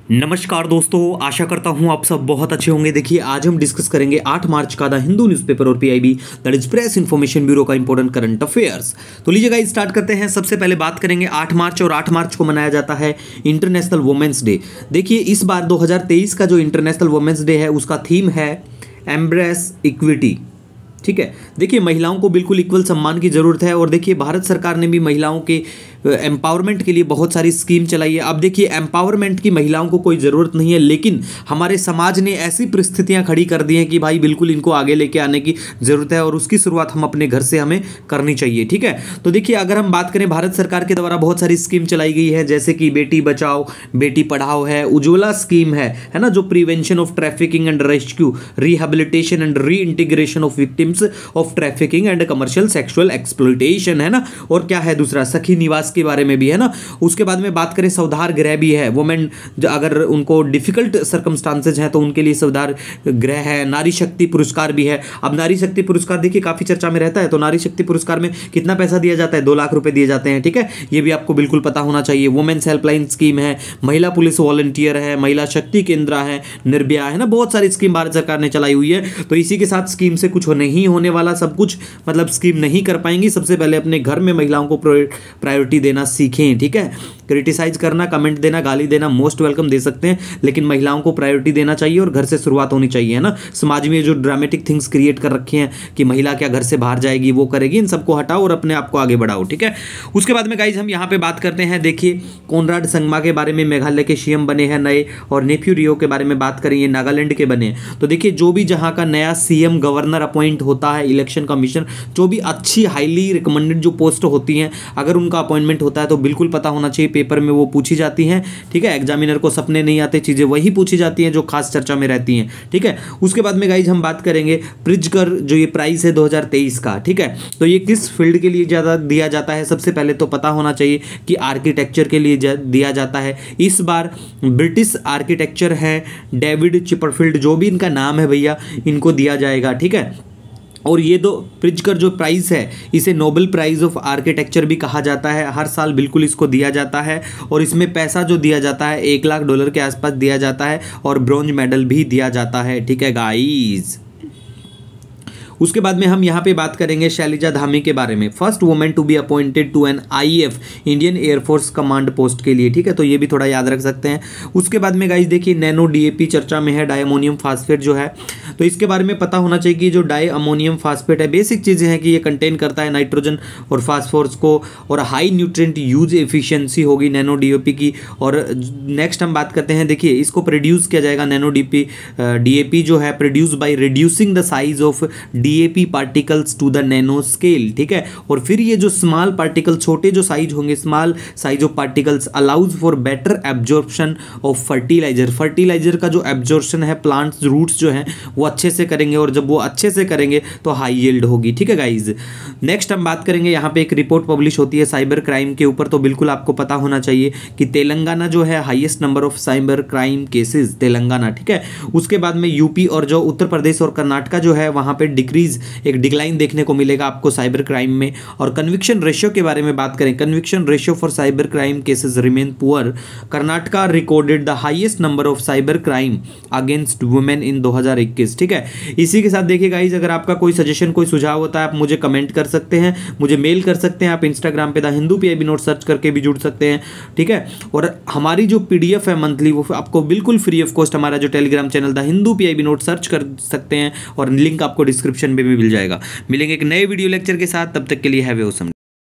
नमस्कार दोस्तों, आशा करता हूं आप सब बहुत अच्छे होंगे। देखिए आज हम डिस्कस करेंगे 8 मार्च का द हिंदू न्यूज़पेपर और PIB that is press information bureau का इंपॉर्टेंट करंट अफेयर्स। तो लीजिएगा स्टार्ट करते हैं। सबसे पहले बात करेंगे 8 मार्च, और 8 मार्च को मनाया जाता है इंटरनेशनल वुमेन्स डे। देखिए इस बार 2023 का जो इंटरनेशनल वुमेन्स डे है उसका थीम है एम्ब्रेस इक्विटी। ठीक है, देखिए महिलाओं को बिल्कुल इक्वल सम्मान की ज़रूरत है। और देखिए भारत सरकार ने भी महिलाओं के एम्पावरमेंट के लिए बहुत सारी स्कीम चलाई है। अब देखिए एम्पावरमेंट की महिलाओं को कोई ज़रूरत नहीं है, लेकिन हमारे समाज ने ऐसी परिस्थितियां खड़ी कर दी हैं कि भाई बिल्कुल इनको आगे लेके आने की ज़रूरत है, और उसकी शुरुआत हम अपने घर से हमें करनी चाहिए। ठीक है, तो देखिए अगर हम बात करें भारत सरकार के द्वारा बहुत सारी स्कीम चलाई गई है, जैसे कि बेटी बचाओ बेटी पढ़ाओ है, उज्ज्वला स्कीम है ना, जो prevention of trafficking and rescue, rehabilitation and reintegration of victims of trafficking and commercial sexual exploitation है ना। और क्या है दूसरा, सखी निवास के बारे में भी है ना। उसके बाद में बात करें सौधार गृह भी है, वुमेन अगर उनको डिफिकल्ट सर्कमस्टांसेज हैं तो उनके लिए सौधार गृह है। नारी शक्ति पुरस्कार भी है। अब नारी शक्ति पुरस्कार देखिए काफी चर्चा में रहता है, तो नारी शक्ति पुरस्कार में कितना पैसा दिया जाता है, 2 लाख रुपए दिए जाते हैं। ठीक है, ये भी आपको बिल्कुल पता होना चाहिए। वुमेन्स हेल्पलाइन स्कीम है, महिला पुलिस वॉलंटियर है, महिला शक्ति केंद्र है, निर्भया है ना, बहुत सारी स्कीम भारत सरकार ने चलाई हुई है। तो इसी के साथ स्कीम से कुछ नहीं होने वाला, सब कुछ मतलब स्कीम नहीं कर पाएंगी। सबसे पहले अपने घर में महिलाओं को प्रायोरिटी देना सीखें। ठीक है, क्रिटिसाइज करना, कमेंट देना, गाली देना मोस्ट वेलकम दे सकते हैं, लेकिन महिलाओं को प्रायोरिटी देना चाहिए और घर से शुरुआत होनी चाहिए है ना। समाज में जो ड्रामेटिक थिंग्स क्रिएट कर रखे हैं कि महिला क्या घर से बाहर जाएगी, वो करेगी, इन सबको हटाओ और अपने आप को आगे बढ़ाओ। ठीक है, उसके बाद में गाइज हम यहाँ पे बात करते हैं। देखिए कोनराड संगमा के बारे में, मेघालय के सीएम बने हैं नए, और नेफ्यू रियो के बारे में बात करें, ये नागालैंड के बने हैं। तो देखिए जो भी जहाँ का नया सीएम गवर्नर अपॉइंट होता है, इलेक्शन कमीशन, जो भी अच्छी हाईली रिकमेंडेड जो पोस्ट होती हैं, अगर उनका अपॉइंटमेंट होता है तो बिल्कुल पता होना चाहिए, पेपर में वो पूछी जाती हैं। ठीक है, एग्जामिनर को सपने नहीं आते, चीज़ें वही पूछी जाती हैं जो खास चर्चा में रहती हैं। ठीक है, उसके बाद में गाइज हम बात करेंगे प्रिज्कर, जो ये प्राइस है 2023 का। ठीक है, तो ये किस फील्ड के लिए ज़्यादा दिया जाता है, सबसे पहले तो पता होना चाहिए कि आर्किटेक्चर के लिए दिया जाता है। इस बार ब्रिटिश आर्किटेक्चर है डेविड चिपरफील्ड, जो भी इनका नाम है भैया, इनको दिया जाएगा। ठीक है, और ये दो प्रिज्कर जो प्राइज़ है, इसे नोबेल प्राइज़ ऑफ आर्किटेक्चर भी कहा जाता है। हर साल बिल्कुल इसको दिया जाता है, और इसमें पैसा जो दिया जाता है $1 लाख के आसपास दिया जाता है, और ब्रॉन्ज मेडल भी दिया जाता है। ठीक है गाइज, उसके बाद में हम यहाँ पे बात करेंगे शैलजा धामी के बारे में, first women to be appointed to an IF, Indian air force command post के लिए। ठीक है, तो ये भी थोड़ा याद रख सकते हैं। उसके बाद में गाइस देखिए नैनो डीएपी चर्चा में है, डाई अमोनियम फास्फेट जो है, तो इसके बारे में पता होना चाहिए कि जो डाई अमोनियम फास्फेट है, बेसिक चीज़ें हैं कि ये कंटेन करता है नाइट्रोजन और फास्फोरस को, और हाई न्यूट्रिएंट यूज एफिशिएंसी होगी नैनो डीएपी की। और नेक्स्ट हम बात करते हैं, देखिए इसको प्रोड्यूस किया जाएगा नैनो डीएपी जो है, produce by reducing the size of DAP particles to the nano scale. ठीक है, और फिर ये जो स्मॉल पार्टिकल, छोटे जो साइज होंगे, small size of particles allows for better absorption of fertiliser. Fertiliser का जो एब्जॉर्प्शन है प्लांट्स रूट्स जो हैं वो अच्छे से करेंगे, और जब वो अच्छे से करेंगे तो हाई यील्ड होगी। ठीक है गाइज, नेक्स्ट हम बात करेंगे, यहाँ पे एक रिपोर्ट पब्लिश होती है साइबर क्राइम के ऊपर, तो बिल्कुल आपको पता होना चाहिए कि तेलंगाना जो है highest number of cyber crime cases, Telangana. ठीक है, उसके बाद में यूपी और जो उत्तर प्रदेश और कर्नाटका जो है, वहाँ पे एक डिक्लाइन देखने को मिलेगा आपको साइबर क्राइम में। और कन्विक्शन रेशियो के बारे में बात करें, conviction ratio for cyber crime cases remain poor. Karnataka recorded the highest number of cyber crime against women in 2021। ठीक है, इसी के साथ देखिए गाइज, अगर आपका कोई सजेशन, कोई सुझाव होता है, आप मुझे कमेंट कर सकते हैं, मुझे मेल कर सकते हैं, आप इंस्टाग्राम पे the Hindu PIB note search करके भी जुड़ सकते हैं। ठीक है, और हमारी जो पीडीएफ है मंथली, वो आपको बिल्कुल फ्री ऑफ कॉस्ट हमारा जो Telegram channel the Hindu PIB note search कर सकते हैं, और लिंक आपको डिस्क्रिप्शन में भी मिल जाएगा। मिलेंगे एक नए वीडियो लेक्चर के साथ, तब तक के लिए हैव ए ऑसम डे।